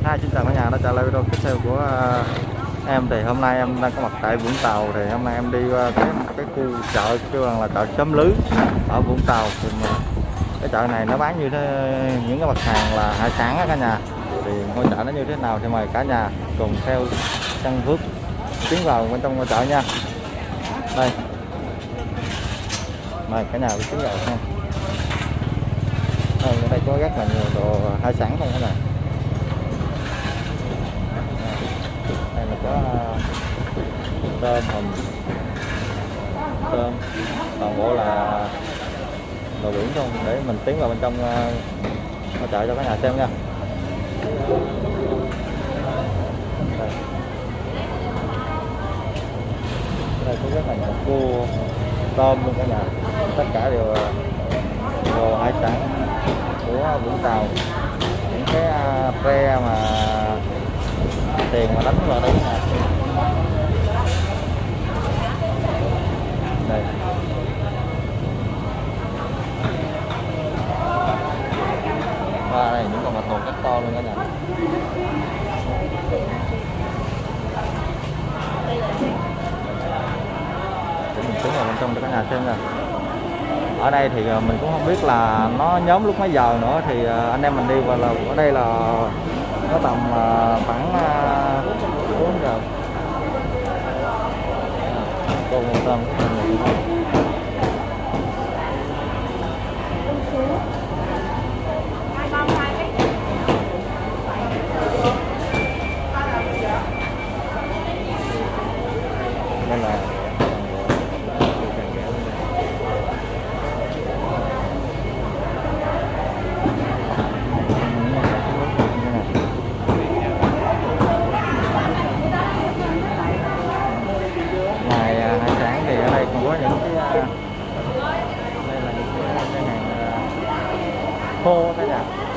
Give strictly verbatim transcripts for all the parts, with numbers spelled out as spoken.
Hi, xin chào cả nhà đã trở lại video tiếp theo của uh, em. Thì hôm nay em đang có mặt tại Vũng Tàu. Thì hôm nay em đi qua cái cái khu chợ kêu bằng là chợ Xóm Lứ ở Vũng Tàu. Thì mà cái chợ này nó bán như thế, những cái mặt hàng là hải sản á cả nhà. Thì ngôi chợ nó như thế nào thì mời cả nhà cùng theo chân Phước tiến vào bên trong ngôi chợ nha. Đây, mời cả nhà tiến vào nha. Đây, ở đây có rất là nhiều đồ hải sản không cả nhà. Đây là có tôm hùm, tôm, toàn bộ là đồ biển không, để mình tiến vào bên trong ngôi chợ cho cả nhà xem nha. Đây, đây có rất là nhiều cua, tôm luôn cả nhà, tất cả đều đồ hải sản của Vũng Tàu. Những cái pre mà tiền mà đánh vào đây nè. Đây. Và đây những con bạch tuộc rất to luôn cả nhà. Để mình xuống vào bên trong cho cả nhà xem nè. Ở đây thì mình cũng không biết là nó nhóm lúc mấy giờ nữa, thì anh em mình đi vào là ở đây là nó tầm khoảng bốn giờ. Cô một tôm đây là khô cả nhà.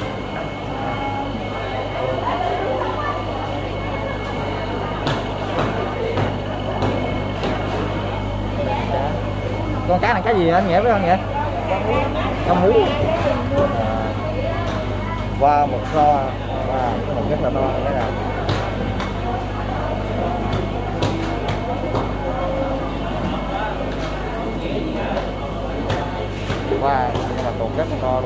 Con cá này cá gì anh Nghĩa biết không vậy? Cá mú. À, qua một kho, và một rất là to cái nào. Qua nhưng mà còn rất là to luôn.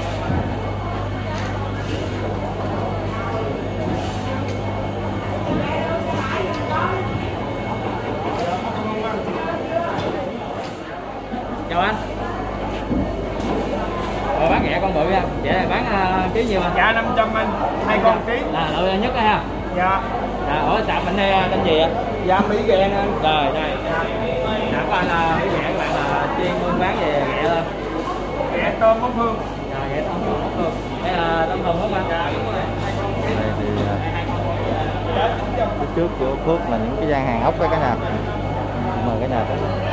Chào anh. Rồi bán ghẹ con bự nha. Vậy là bán uh, ký nhiêu anh? Dạ năm trăm anh, hai con ký. Là lợi nhất đó ha. Dạ. À, ở tạm mình đây tên gì ạ? Dạ Mỹ ghẹ anh. Rồi đây. Dạ của anh là Mỹ ghẹ, các bạn là chuyên buôn bán về ghẹ thôi. Ghẹ tôm bóng hương. Dạ ghẹ tôm bóng hương. Đây là tôm hùm không anh? Dạ đúng rồi. Đây thì phía trước của Phước là những cái gian hàng ốc đó cả nhà. Mời cả nhà tới.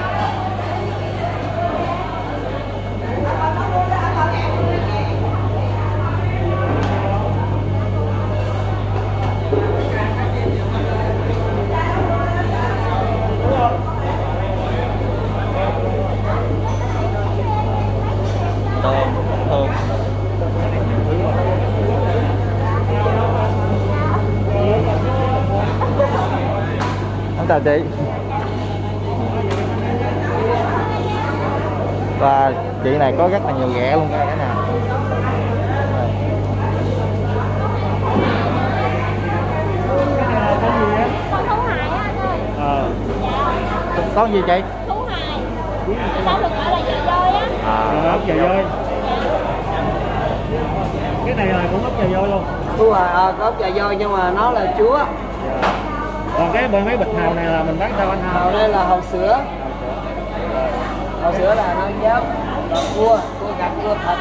Tôm, tôm. Anh chào chị. Và chị này có rất là nhiều ghẹ luôn cả nhà. Con thú hài á anh ơi. Ờ. Dạ. Con gì chị? Thú hài. Sao được gọi là dời dơi á. À, Ốc dời dơi. Cái này là cũng ốc dời dơi luôn. Thú hài, à, có ốc dời dơi nhưng mà nó là chúa. Dạ. Còn cái bên mấy bịch hào này là mình bán sao anh? Hào đây là hàu sữa. Hàu sữa là nó chép cua, cua cặp, cua thịt.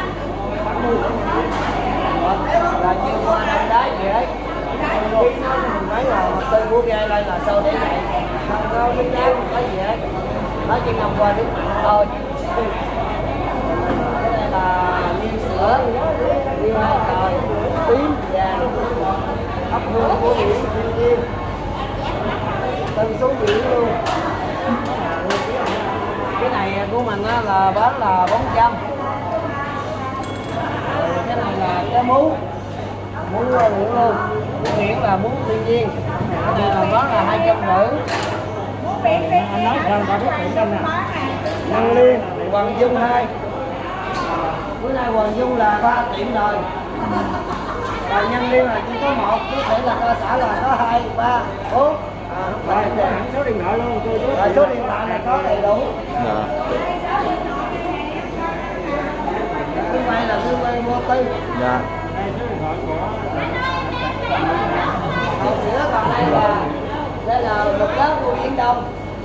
Là như cua năm đáy vậy đấy. Khi nó mình bán là một tư cua gai đây là sâu để vậy. Không có nước đá, không có gì hết. Nó chỉ ngâm qua nước mặn thôi. Cái này là niêm sữa, niêm hai còi, tím, vàng, ốc hương của biển, thiên nhiên. Từ xuống biển luôn. Cái này của mình á, là bán là bốn trăm. Cái này là cái mú, muốn uh, nguyễn luôn, muốn biển là muốn thiên nhiên, thì là món là hai trăm rưỡi. Anh nói sao ta biết điểm anh nè. Nhân Liên, Hoàng Dung hai. Bữa nay Hoàng Dung là ba tiệm rồi. Và Nhân Liên là chỉ có một, có thể là cơ sở là có hai, ba, bốn. À, Rồi, có hẳn số điện thoại luôn cô chú. rồi số điện thoại là có đầy đủ. Dạ. Thứ hai là thứ hai vô tư. Dạ. Đây số điện thoại của Còn sữa còn đây là đây là một lớp của Biển Đông.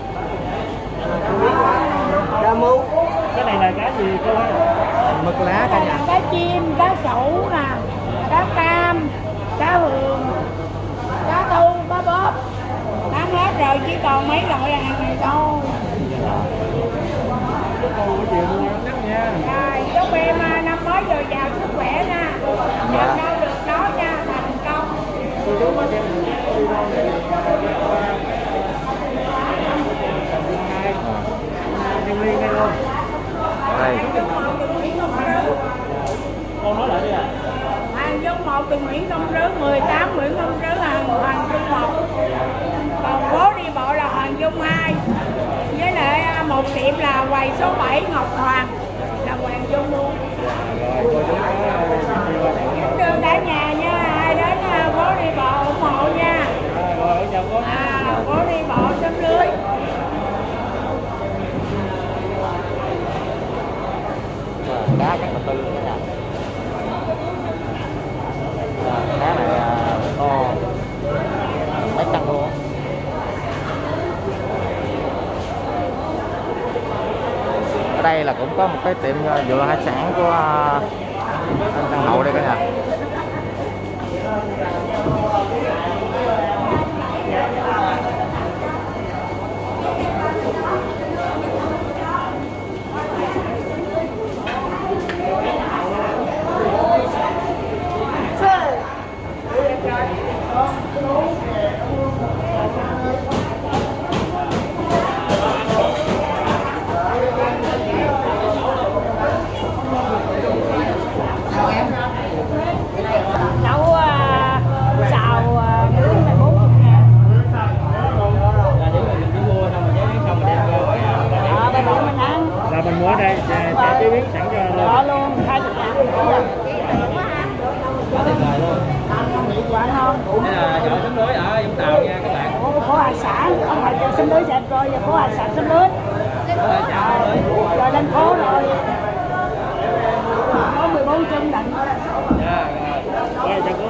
Cá mú. cái này là cá gì cô ơi? Mực lá cả nhà. Cá chim, cá sấu nè, cá cam, cá hường, cá tu, cá bóp. Bán hết rồi, chỉ còn mấy loại hàng này thôi. Cô có chịu mua nhắc nha. Rồi, chúc em à, năm mới dồi dào sức khỏe nha. Làm đâu được đó nha, thành công. Cô chú có chịu đi đâu để Nhân Liên đây luôn. Đây. Con nói lại đi à. Hàng Dung một từ Nguyễn Công Trứ, mười tám Nguyễn Công Trứ là Hoàng Dung một. Còn phố đi bộ là Hoàng Dung hai. Với lại à, một tiệm là quầy số bảy Ngọc Hoàng là Hoàng Dung luôn. Rồi cô chú có đi qua đây. Kính thưa cả nhà nha, ai đến à, phố đi bộ ủng hộ nha. Rồi ở chào cô. À, phố đi bộ Xóm Lưới. Cá chắc là tư cả nhà. Cá này à, to mấy trăm luôn. Ở đây là cũng có một cái tiệm dừa hải sản của à, anh Thằng Hậu đây cả nhà. Nấu à, xào à, nướng là bốn mươi ngàn. Là những người mình chỉ mua xong rồi chế biến xong rồi đem vô À, bây giờ mình ăn. Là mình mua ở đây sẽ sẽ chế biến sẵn cho Đó luôn. luôn, hai mươi ngàn. có tiền lời luôn. Quả ngon. Đây là chợ Xóm Lưới ở Vũng Tàu nha các bạn. Ủa, phố hải sản, không phải chợ Xóm Lưới Sài Gòn, phố hải sản Xóm Lưới. Ở chợ Xóm Lưới. Rồi lên phố rồi. Có mười bốn chân định. Dạ, rồi. Rồi chào cô.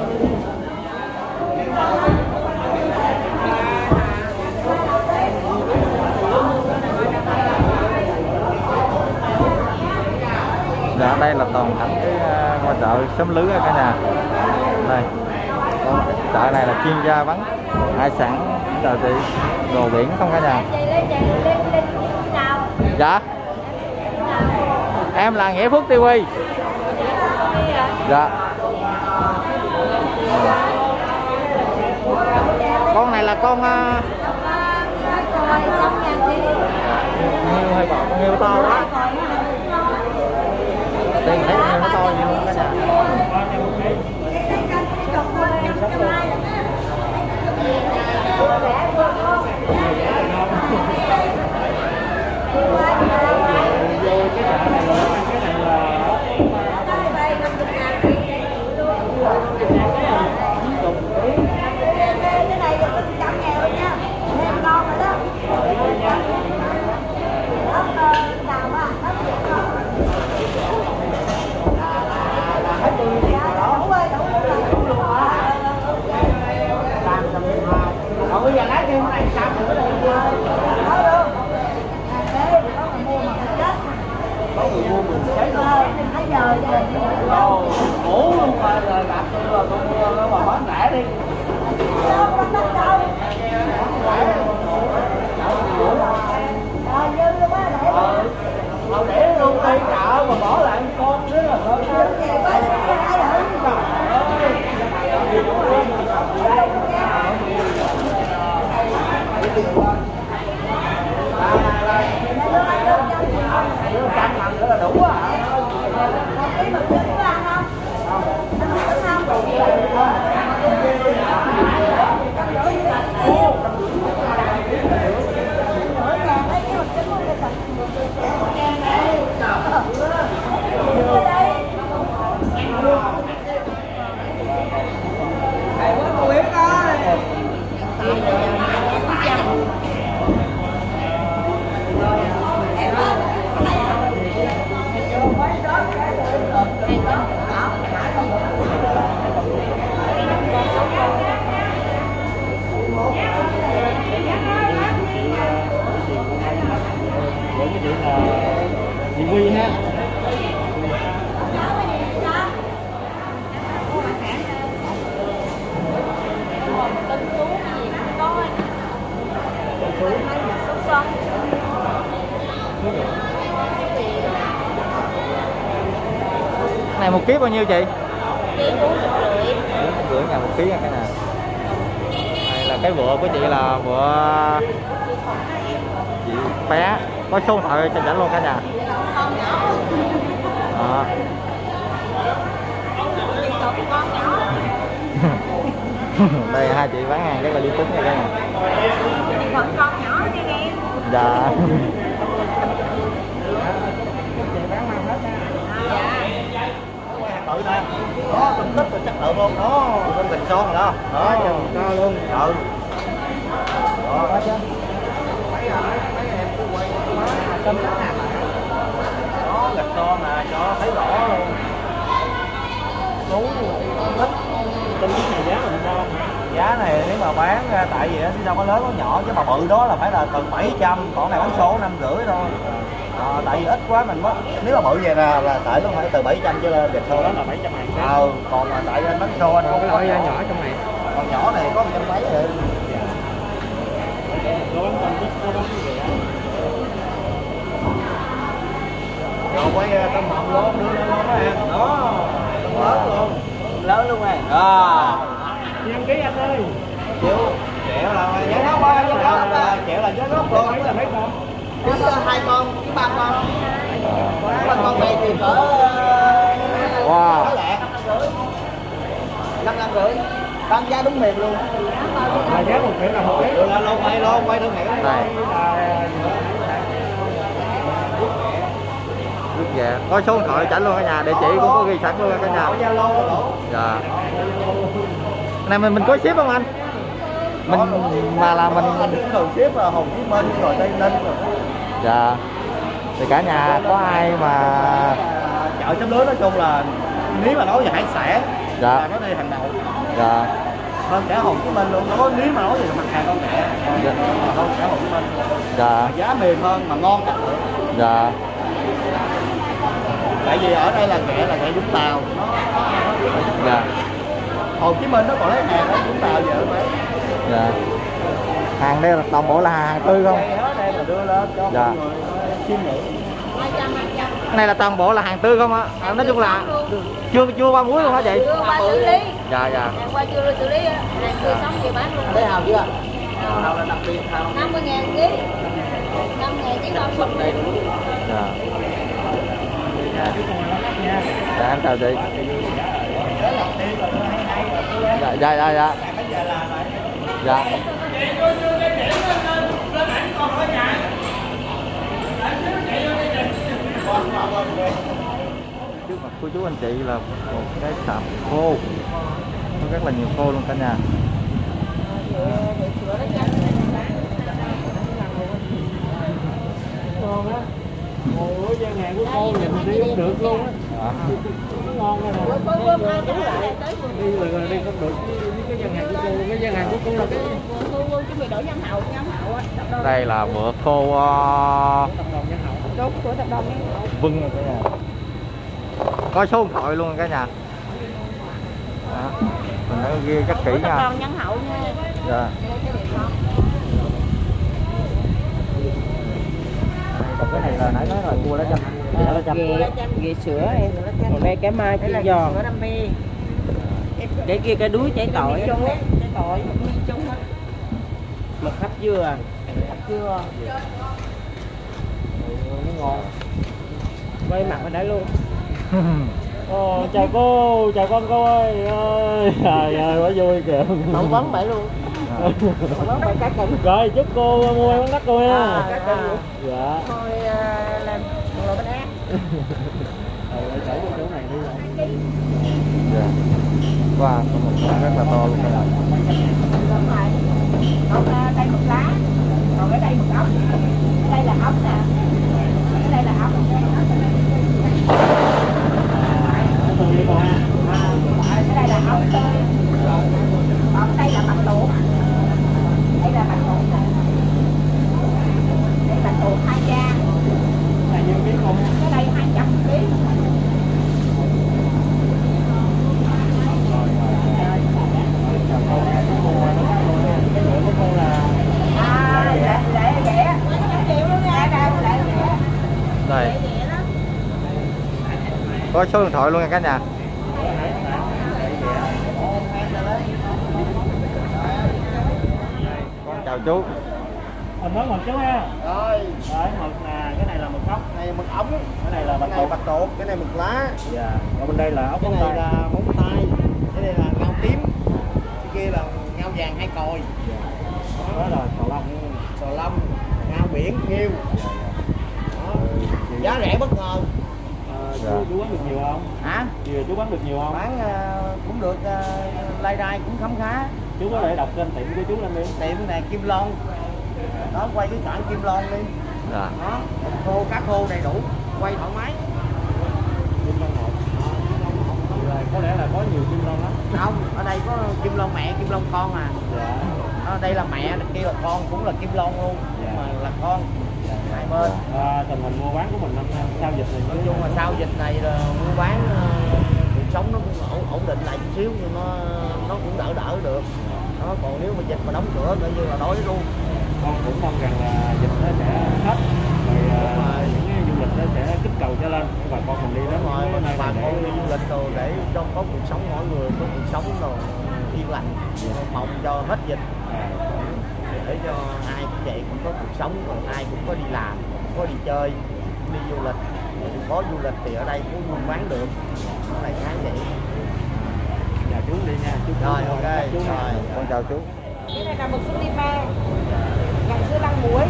Dạ đây là toàn cảnh cái uh, ngôi chợ Xóm Lưới cả nhà. Đây. Còn cái chợ này là chuyên gia bán hải sản, chợ chị đồ biển không cả nhà. Chị lấy chị lên lên nào. Dạ. Em là Nghĩa Phước ti vi. Dạ. Con này là con uh, nghêu hay bỏ con nghêu to quá. Đây thấy con nghêu nó to gì luôn cả nhà. chị là chị Huy ha. Này một ký bao nhiêu chị? Ký bốn rưỡi. Rưỡi ngàn một ký nha cái này. Đây là cái vựa của chị là vựa chị bé, có số điện thoại cho dẫn luôn cả nhà. À. Đây hai chị bán hàng rất là uy tín nha cả nhà. Vẫn con nhỏ nha em. Dạ. Tự nè, đó tinh tích rồi chất lượng luôn đó, con bình son rồi đó, đó chừng cho luôn, ừ, đó, đó chứ, mấy mấy em cứ quay cân đất hàng đó gạch son nè, cho thấy rõ luôn, đúng, tích, Tinh tích này giá là bao nhiêu? giá này nếu mà bán ra tại vì nó đâu có lớn có nhỏ chứ mà bự đó là phải là từ bảy trăm, còn này bán số năm rưỡi thôi. À, tại vì ít quá mình mới nếu mà bự vậy là là tại nó phải từ bảy trăm cho lên gạch xô Đó là bảy trăm ngàn. ờ còn mà tại anh bánh xô anh Còn không cái có loại nhỏ trong này. còn nhỏ này có một trăm mấy rồi Có bánh tinh tích, có bánh gì vậy? rồi quay tôm hùm luôn đưa lên luôn đó em đó tôm lớn luôn lớn luôn này à Nhiêu ký anh ơi? chịu chẹo là giá nó qua giá đó là chẹo là giá gốc luôn Mấy là mấy con? cứ hai con cứ ba con ba con này thì cỡ Wow. nó lẹ năm năm rưỡi tăng giá đúng mềm luôn Là giá một triệu là một ký. được là lâu quay luôn quay thương hiệu Đây. Rút về. Có số điện thoại chảnh luôn cả nhà, địa chỉ cũng có ghi sẵn luôn cả nhà. Dạ. Này mình mình có ship không anh? Mình mà là mình mình thường ship là Hồ Chí Minh rồi Tây Ninh rồi dạ. Thì cả nhà có ai mà chợ xóm lưới nói chung là nếu mà nói về hải sản dạ là nó đây hàng đầu dạ hơn cả Hồ Chí Minh luôn nó nếu mà nói về mặt hàng con rẻ dạ hơn cả Hồ Chí Minh dạ giá mềm hơn mà ngon chất lượng dạ tại vì ở đây là ghẹ là ghẹ Vũng Tàu dạ Hồ Chí Minh nó còn lấy hàng ở Vũng Tàu về mà dạ. Hàng đây là toàn bộ là hàng tươi không? đây hết đây là đưa lên cho Dạ. mọi người chiêm nghiệm Cái này là toàn bộ là hàng tươi không ạ? À, nói chung là chưa chưa qua muối luôn hả chị? Chưa qua xử lý. Dạ dạ. Hàng qua chưa xử lý á. Hàng tươi sống thì bán luôn. thấy hào chưa hào là đặc biệt hào năm mươi ngàn ký. năm ngàn ký đâu xong đầy đủ Dạ. Dạ em chào chị. Dạ dạ dạ dạ. Dạ. Trước mặt cô chú anh chị là một cái sạp khô, có rất là nhiều khô luôn cả nhà. Ngon á. Ngồi ở gian hàng của cô nhìn đi không được luôn á. Dạ. Nó ngon rồi. Đi rồi rồi đi không được với cái gian hàng của cô, cái gian hàng của cô là cái chuẩn bị đổi nhân hậu, nhân hậu á. Đây là bữa khô uh, tập đoàn nhân hậu. Đúng của tập đoàn nhân hậu. vâng cả nhà. Có số điện thoại luôn cả nhà. Đó. Mình đã ghi rất kỹ Của tập nha. đoàn nhân hậu nha. Dạ. Còn cái này là nãy nói rồi cua lá chanh. Ghê, ghê sữa em. Còn đây cái mai chiên giòn. Sữa đam mê. Cái kia cái đuối cháy tỏi. Chung á, cái tỏi mi chung á. Mực hấp dưa. Chưa. Nó ngon. Quay mặt ở đấy luôn. Ồ, chào cô, chào con cô ơi. Ơi, trời ơi, quá vui kìa. Phỏng vấn phải luôn. Phỏng vấn phải cá cưng. Rồi, chúc cô mua em đất cô nha. À, cá cưng. Dạ. Thôi à, làm lò bánh ác. Rồi, chở vô chỗ này đi rồi. Dạ. Wow, có một con rất là to luôn cả nhà. Đúng rồi. Còn à, đây một lá. Còn ở đây một ốc. Ở đây là ốc nè. Ở đây là ốc. Ở đây là ốc tươi. Còn đây là bạch tuộc. Đây là bạch tuộc nè. Đây là bạch tuộc hai cha. Có số điện thoại luôn nha cả nhà. Con chào chú. Mình nói một chú ha. Rồi, Đấy, mực nè, cái này là mực ốc, này mực ống, cái này là cái bạch này tuộc. bạch tuộc, cái này mực lá, Dạ. Còn bên đây là ốc cái móng này tay. là móng tay, cái này là ngao tím, cái kia là ngao vàng hai còi, Đó là sò long. sò long, ngao biển, nghêu. Đó. Giá rẻ bất ngờ. À, chú, chú bán được nhiều không? Hả? Thì chú bán được nhiều không? Bán ờ, cũng được, uh, lai rai cũng khấm khá. Chú có thể đọc tên tiệm của chú lên đi. Tiệm này Kim Lon, đó quay cái cảng Kim Lon đi. Dạ. Đó, khô cá khô đầy đủ, quay thoải mái. Kim Long một. Rồi, có lẽ là có nhiều kim long lắm. Không, ở đây có Kim Long mẹ, Kim Long con à. Dạ. Đó, đây là mẹ, kia là con, cũng là Kim Long luôn, Dạ. mà là con. Hai bên. À, tình hình mua bán của mình năm nay sau dịch này Nói chung là sau dịch này là mua bán ờ, cuộc sống nó cũng ổn, ổn định lại chút xíu, nhưng nó nó cũng đỡ đỡ được. Đó, còn nếu mà dịch mà đóng cửa coi như là đói luôn. con cũng mong rằng là dịch nó sẽ hết rồi, uh, những cái du lịch nó sẽ kích cầu cho lên bà con mình đi đến Rồi những cái bà nơi này con đi để du lịch rồi để cho có cuộc sống, mỗi người có cuộc sống rồi yên lành, phòng cho hết dịch, à, để cho ai cũng vậy, cũng có cuộc sống, rồi ai cũng có đi làm, cũng có đi chơi, đi du lịch. Có du lịch thì ở đây cũng buôn bán được, ở đây khá vậy. dạ chú đi nha chú. Rồi ok, chú rồi. Con chào chú. Cái này là mực súp lima, gặm sữa lăng muối,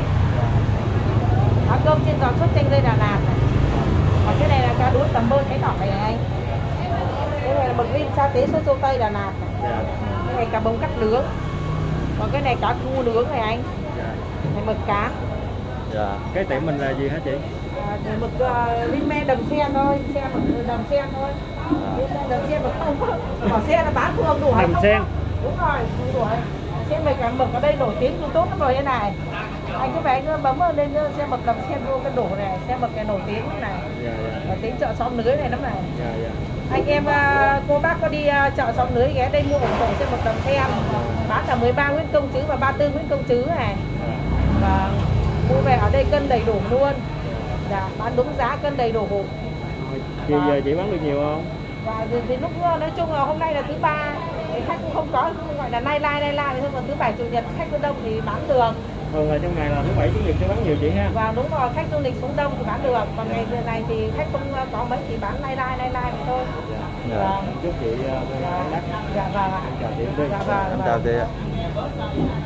cá cơm trên giò sốt chanh dây Đà Lạt này. Còn cái này là cá đuối tầm bơn thái đỏ này anh. Cái này là mực rim sa tế sốt dâu tây Đà Lạt này. Dạ. Cái này cá bông cắt nướng. Còn cái này cá cu nướng này anh. Dạ. Này mực cá. Dạ. Cái tiệm mình là gì hả chị? À, mực uh, lime đầm sen thôi, xe mực đầm sen thôi. Đầm sen mực không, bỏ xe là bán thường đủ hay Đầm không? sen. Đúng rồi, không đủ hay. Xe mực mực ở đây nổi tiếng cũng tốt lắm rồi thế này. Anh cứ phải bấm lên xe mực đầm sen vô cái đổ này, xe mực này nổi tiếng lắm này. Dạ dạ. Nổi tiếng chợ xóm lưới này lắm này. Dạ dạ. Anh em uh, cô bác có đi uh, chợ xóm lưới ghé đây mua ủng hộ xe mực đầm sen. Bán cả mười ba Nguyễn Công Trứ và ba mươi tư Nguyễn Công Trứ này. Và mua về ở đây cân đầy đủ luôn. Dạ, bán đúng giá cân đầy đủ. Chị giờ chị bán được nhiều không? Và thì, thì lúc nói chung là hôm nay là thứ ba, thì khách cũng không có, không gọi là nay lai nay lai thì thôi, còn thứ bảy chủ nhật khách đông thì bán được. Thường là trong ngày là thứ bảy chủ nhật sẽ bán nhiều chị ha. Và đúng rồi, khách du lịch xuống đông thì bán được, còn ngày này thì khách không có mấy thì bán nay lai nay lai vậy thôi. Dạ. Và, Chúc chị uh, dạ, dạ vâng ạ. chào chị. Dạ vâng. Em chào chị ạ.